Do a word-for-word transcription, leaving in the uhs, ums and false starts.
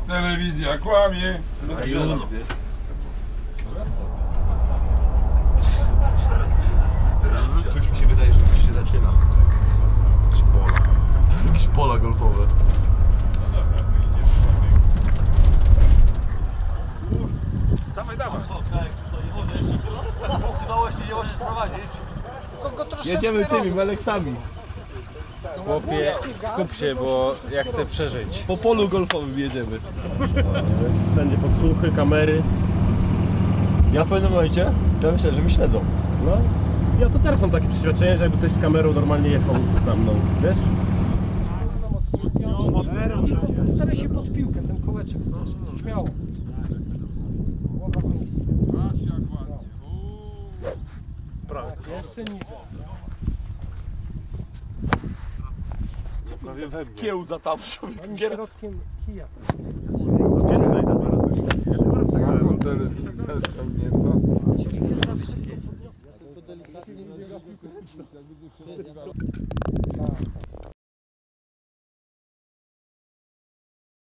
Telewizja kłamie. Coś mi się wydaje, że coś się zaczyna. Jakieś pola. Jakieś pola golfowe. Dawaj, dawaj. Udało się, nie możesz prowadzić. Jedziemy tymi meleksami. Chłopie, skup się, bo ja chcę przeżyć. Po polu golfowym jedziemy. Wszędzie podsłuchy, kamery. Ja w pewnym momencie, ja myślę, że mnie śledzą. No, ja to teraz mam takie przeświadczenie, że jakby ktoś z kamerą normalnie jechał za mną, wiesz? Staraj się pod piłkę, ten kołeczek, śmiało. Głowa w miejscu. Jeszcze niżej. Prawie we mnie. Kiełza tam. Ani środkiem kija. Gdzie tutaj zabrałem? Zawsze to podniosę.